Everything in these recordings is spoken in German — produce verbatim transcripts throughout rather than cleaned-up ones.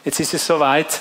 Jetzt ist es soweit.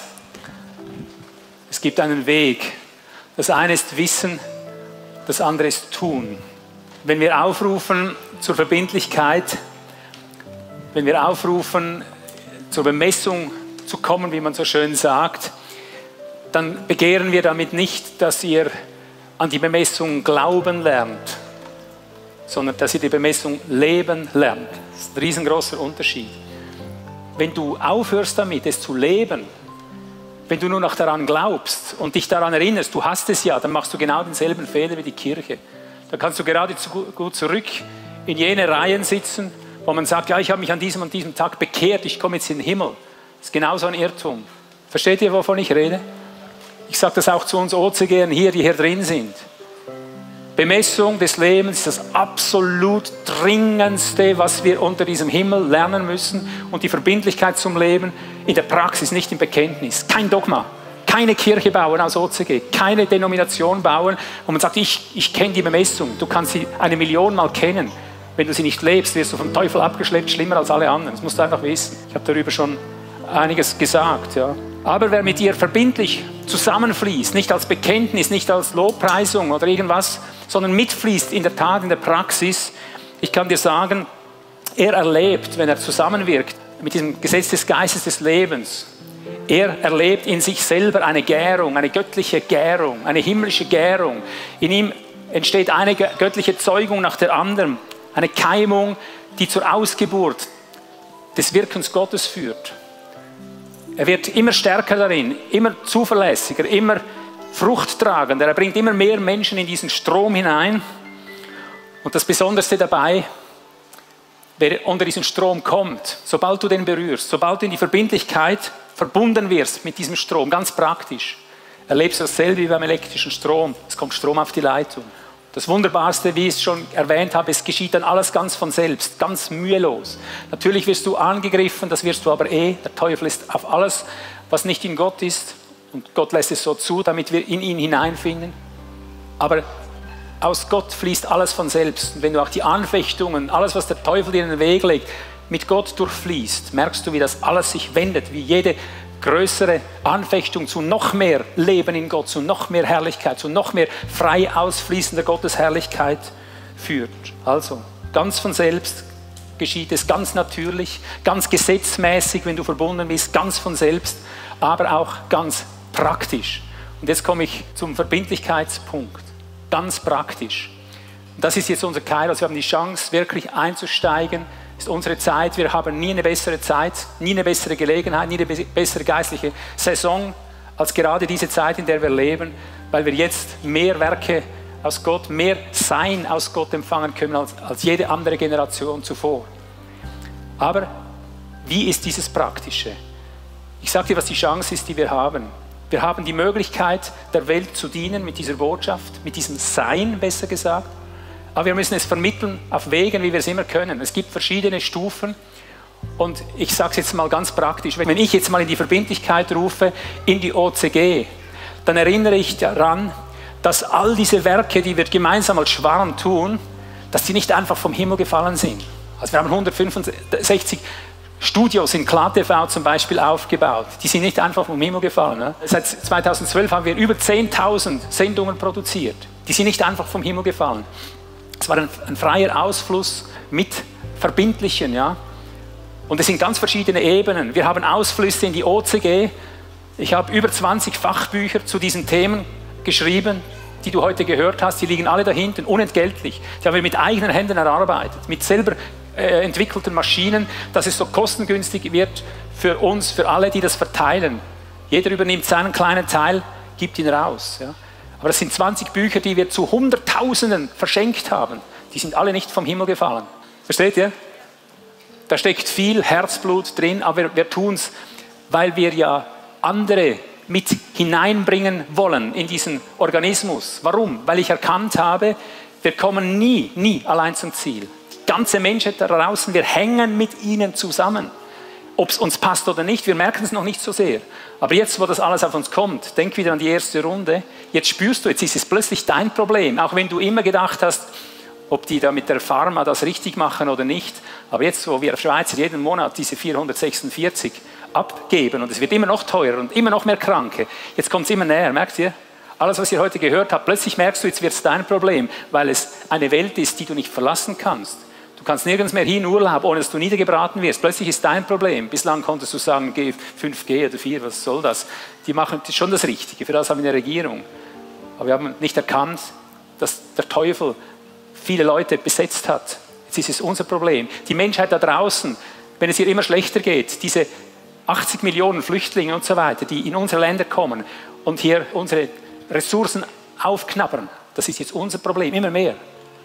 Es gibt einen Weg. Das eine ist Wissen, das andere ist Tun. Wenn wir aufrufen zur Verbindlichkeit, wenn wir aufrufen, zur Bemessung zu kommen, wie man so schön sagt, dann begehren wir damit nicht, dass ihr an die Bemessung glauben lernt, sondern dass ihr die Bemessung leben lernt. Das ist ein riesengroßer Unterschied. Wenn du aufhörst damit, es zu leben, wenn du nur noch daran glaubst und dich daran erinnerst, du hast es ja, dann machst du genau denselben Fehler wie die Kirche. Dann kannst du gerade zu gut zurück in jene Reihen sitzen, wo man sagt, ja, ich habe mich an diesem und diesem Tag bekehrt, ich komme jetzt in den Himmel. Das ist genauso ein Irrtum. Versteht ihr, wovon ich rede? Ich sage das auch zu uns O C Gern hier, die hier drin sind. Bemessung des Lebens ist das absolut Dringendste, was wir unter diesem Himmel lernen müssen. Und die Verbindlichkeit zum Leben in der Praxis, nicht im Bekenntnis. Kein Dogma. Keine Kirche bauen als O C G. Keine Denomination bauen, wo man sagt, ich, ich kenne die Bemessung. Du kannst sie eine Million Mal kennen. Wenn du sie nicht lebst, wirst du vom Teufel abgeschleppt, schlimmer als alle anderen. Das musst du einfach wissen. Ich habe darüber schon einiges gesagt. Ja. Aber wer mit dir verbindlich zusammenfließt, nicht als Bekenntnis, nicht als Lobpreisung oder irgendwas, sondern mitfließt in der Tat, in der Praxis, ich kann dir sagen, er erlebt, wenn er zusammenwirkt mit diesem Gesetz des Geistes des Lebens, er erlebt in sich selber eine Gärung, eine göttliche Gärung, eine himmlische Gärung. In ihm entsteht eine göttliche Zeugung nach der anderen, eine Keimung, die zur Ausgeburt des Wirkens Gottes führt. Er wird immer stärker darin, immer zuverlässiger, immer fruchttragender. Er bringt immer mehr Menschen in diesen Strom hinein. Und das Besonderste dabei, wer unter diesen Strom kommt, sobald du den berührst, sobald du in die Verbindlichkeit verbunden wirst mit diesem Strom, ganz praktisch, erlebst du dasselbe wie beim elektrischen Strom. Es kommt Strom auf die Leitung. Das Wunderbarste, wie ich es schon erwähnt habe, es geschieht dann alles ganz von selbst, ganz mühelos. Natürlich wirst du angegriffen, das wirst du aber eh. Der Teufel ist auf alles, was nicht in Gott ist. Und Gott lässt es so zu, damit wir in ihn hineinfinden. Aber aus Gott fließt alles von selbst. Und wenn du auch die Anfechtungen, alles, was der Teufel dir in den Weg legt, mit Gott durchfließt, merkst du, wie das alles sich wendet, wie jede größere Anfechtung zu noch mehr Leben in Gott, zu noch mehr Herrlichkeit, zu noch mehr frei ausfließender Gottesherrlichkeit führt. Also, ganz von selbst geschieht es, ganz natürlich, ganz gesetzmäßig, wenn du verbunden bist, ganz von selbst, aber auch ganz praktisch. Und jetzt komme ich zum Verbindlichkeitspunkt. Ganz praktisch. Und das ist jetzt unser Kairos. Wir haben die Chance, wirklich einzusteigen. Das ist unsere Zeit. Wir haben nie eine bessere Zeit, nie eine bessere Gelegenheit, nie eine bessere geistliche Saison als gerade diese Zeit, in der wir leben, weil wir jetzt mehr Werke aus Gott, mehr Sein aus Gott empfangen können als, als jede andere Generation zuvor. Aber wie ist dieses Praktische? Ich sage dir, was die Chance ist, die wir haben. Wir haben die Möglichkeit, der Welt zu dienen mit dieser Botschaft, mit diesem Sein, besser gesagt. Aber wir müssen es vermitteln auf Wegen, wie wir es immer können. Es gibt verschiedene Stufen. Und ich sage es jetzt mal ganz praktisch. Wenn ich jetzt mal in die Verbindlichkeit rufe, in die O C G, dann erinnere ich daran, dass all diese Werke, die wir gemeinsam als Schwarm tun, dass die nicht einfach vom Himmel gefallen sind. Also wir haben hundertfünfundsechzig Studios in KlaTV zum Beispiel aufgebaut. Die sind nicht einfach vom Himmel gefallen. Ne? Seit zweitausendzwölf haben wir über zehntausend Sendungen produziert. Die sind nicht einfach vom Himmel gefallen. Es war ein, ein freier Ausfluss mit Verbindlichen. Ja? Und es sind ganz verschiedene Ebenen. Wir haben Ausflüsse in die O C G. Ich habe über zwanzig Fachbücher zu diesen Themen geschrieben, die du heute gehört hast. Die liegen alle da hinten, unentgeltlich. Die haben wir mit eigenen Händen erarbeitet, mit selber äh, entwickelten Maschinen, dass es so kostengünstig wird für uns, für alle, die das verteilen. Jeder übernimmt seinen kleinen Teil, gibt ihn raus. Ja? Aber das sind zwanzig Bücher, die wir zu Hunderttausenden verschenkt haben. Die sind alle nicht vom Himmel gefallen. Versteht ihr? Da steckt viel Herzblut drin, aber wir, wir tun es, weil wir ja andere mit hineinbringen wollen in diesen Organismus. Warum? Weil ich erkannt habe, wir kommen nie, nie allein zum Ziel. Die ganze Menschheit da draußen, wir hängen mit ihnen zusammen. Ob es uns passt oder nicht, wir merken es noch nicht so sehr. Aber jetzt, wo das alles auf uns kommt, denk wieder an die erste Runde, jetzt spürst du, jetzt ist es plötzlich dein Problem. Auch wenn du immer gedacht hast, ob die da mit der Pharma das richtig machen oder nicht. Aber jetzt, wo wir Schweizer jeden Monat diese vierhundertsechsundvierzig abgeben und es wird immer noch teurer und immer noch mehr Kranke, jetzt kommt es immer näher, merkt ihr? Alles, was ihr heute gehört habt, plötzlich merkst du, jetzt wird es dein Problem, weil es eine Welt ist, die du nicht verlassen kannst. Du kannst nirgends mehr hin Urlaub, ohne dass du niedergebraten wirst. Plötzlich ist dein Problem. Bislang konntest du sagen, fünf G oder vier, was soll das? Die machen schon das Richtige, für das haben wir eine Regierung. Aber wir haben nicht erkannt, dass der Teufel viele Leute besetzt hat. Jetzt ist es unser Problem. Die Menschheit da draußen, wenn es ihr immer schlechter geht, diese achtzig Millionen Flüchtlinge und so weiter, die in unsere Länder kommen und hier unsere Ressourcen aufknabbern, das ist jetzt unser Problem, immer mehr.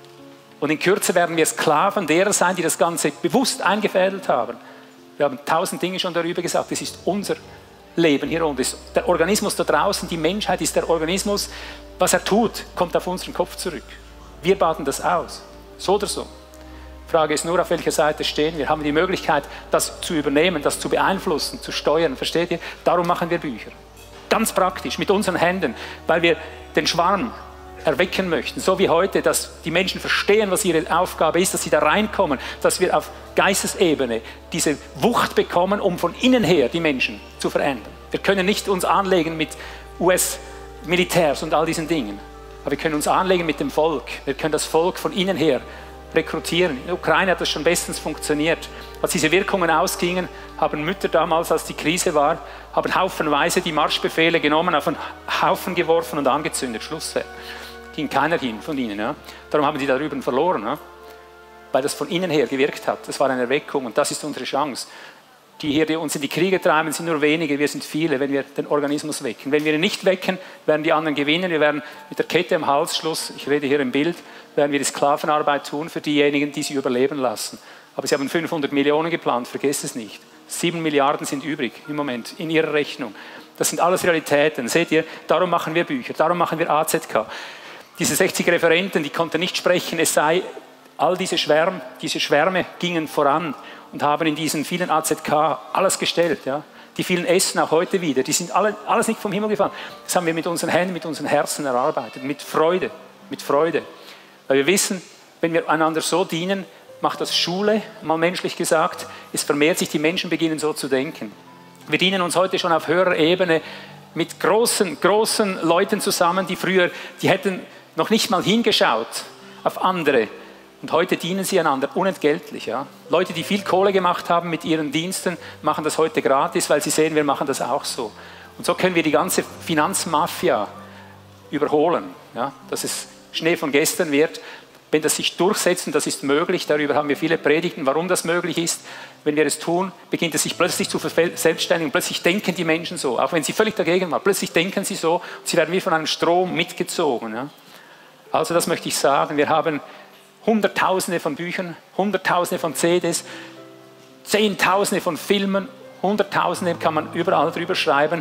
Und in Kürze werden wir Sklaven derer sein, die das Ganze bewusst eingefädelt haben. Wir haben tausend Dinge schon darüber gesagt. Es ist unser Leben hier unten. Der Organismus da draußen, die Menschheit ist der Organismus. Was er tut, kommt auf unseren Kopf zurück. Wir baden das aus. So oder so. Die Frage ist nur, auf welcher Seite stehen wir. Wir haben die Möglichkeit, das zu übernehmen, das zu beeinflussen, zu steuern. Versteht ihr? Darum machen wir Bücher. Ganz praktisch, mit unseren Händen, weil wir den Schwarm erwecken möchten, so wie heute, dass die Menschen verstehen, was ihre Aufgabe ist, dass sie da reinkommen, dass wir auf Geistesebene diese Wucht bekommen, um von innen her die Menschen zu verändern. Wir können nicht uns anlegen mit U S-Militärs und all diesen Dingen, aber wir können uns anlegen mit dem Volk. Wir können das Volk von innen her rekrutieren. In der Ukraine hat das schon bestens funktioniert. Als diese Wirkungen ausgingen, haben Mütter damals, als die Krise war, haben haufenweise die Marschbefehle genommen, auf einen Haufen geworfen und angezündet. Schlusswerk. Ging keiner hin von ihnen. Ja. Darum haben die darüber verloren, ja. Weil das von innen her gewirkt hat. Das war eine Erweckung und das ist unsere Chance. Die hier, die uns in die Kriege treiben, sind nur wenige, wir sind viele, wenn wir den Organismus wecken. Wenn wir ihn nicht wecken, werden die anderen gewinnen. Wir werden mit der Kette am Hals, Schluss, ich rede hier im Bild, werden wir die Sklavenarbeit tun für diejenigen, die sie überleben lassen. Aber sie haben fünfhundert Millionen geplant, vergesst es nicht. Sieben Milliarden sind übrig im Moment in ihrer Rechnung. Das sind alles Realitäten. Seht ihr, darum machen wir Bücher, darum machen wir A Z K. Diese sechzig Referenten, die konnten nicht sprechen, es sei, all diese Schwärme, diese Schwärme gingen voran und haben in diesen vielen A Z K alles gestellt. Ja. Die vielen Essen auch heute wieder, die sind alle, alles nicht vom Himmel gefallen. Das haben wir mit unseren Händen, mit unseren Herzen erarbeitet, mit Freude, mit Freude. Weil wir wissen, wenn wir einander so dienen, macht das Schule, mal menschlich gesagt, es vermehrt sich, die Menschen beginnen so zu denken. Wir dienen uns heute schon auf höherer Ebene mit großen, großen Leuten zusammen, die früher, die hätten noch nicht mal hingeschaut auf andere. Und heute dienen sie einander unentgeltlich. Ja. Leute, die viel Kohle gemacht haben mit ihren Diensten, machen das heute gratis, weil sie sehen, wir machen das auch so. Und so können wir die ganze Finanzmafia überholen, ja, dass es Schnee von gestern wird. Wenn das sich durchsetzt, und das ist möglich, darüber haben wir viele Predigten, warum das möglich ist. Wenn wir es tun, beginnt es sich plötzlich zu verselbstständigen. Plötzlich denken die Menschen so, auch wenn sie völlig dagegen waren. Plötzlich denken sie so, und sie werden wie von einem Strom mitgezogen. Ja. Also das möchte ich sagen, wir haben Hunderttausende von Büchern, Hunderttausende von C Ds, Zehntausende von Filmen, Hunderttausende kann man überall drüber schreiben,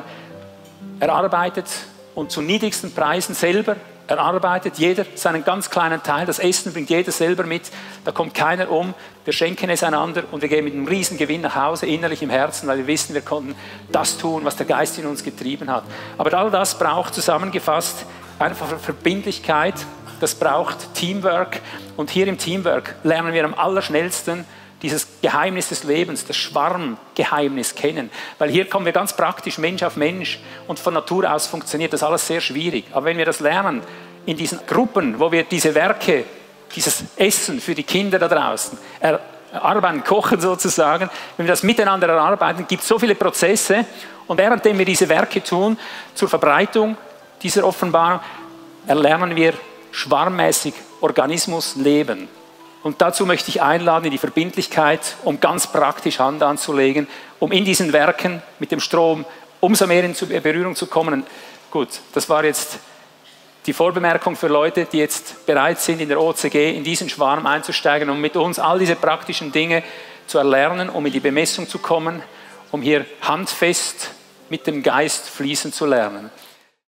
erarbeitet und zu niedrigsten Preisen selber erarbeitet, jeder seinen ganz kleinen Teil, das Essen bringt jeder selber mit, da kommt keiner um, wir schenken es einander und wir gehen mit einem riesen Gewinn nach Hause, innerlich im Herzen, weil wir wissen, wir konnten das tun, was der Geist in uns getrieben hat. Aber all das braucht zusammengefasst einfach Verbindlichkeit, das braucht Teamwork und hier im Teamwork lernen wir am allerschnellsten dieses Geheimnis des Lebens, das Schwarmgeheimnis kennen. Weil hier kommen wir ganz praktisch Mensch auf Mensch und von Natur aus funktioniert das alles sehr schwierig. Aber wenn wir das lernen in diesen Gruppen, wo wir diese Werke, dieses Essen für die Kinder da draußen erarbeiten, kochen sozusagen, wenn wir das miteinander erarbeiten, gibt es so viele Prozesse und währenddem wir diese Werke tun, zur Verbreitung dieser Offenbarung, erlernen wir schwarmmäßig Organismus leben. Und dazu möchte ich einladen in die Verbindlichkeit, um ganz praktisch Hand anzulegen, um in diesen Werken mit dem Strom umso mehr in Berührung zu kommen. Gut, das war jetzt die Vorbemerkung für Leute, die jetzt bereit sind, in der O C G in diesen Schwarm einzusteigen, um mit uns all diese praktischen Dinge zu erlernen, um in die Bemessung zu kommen, um hier handfest mit dem Geist fließen zu lernen.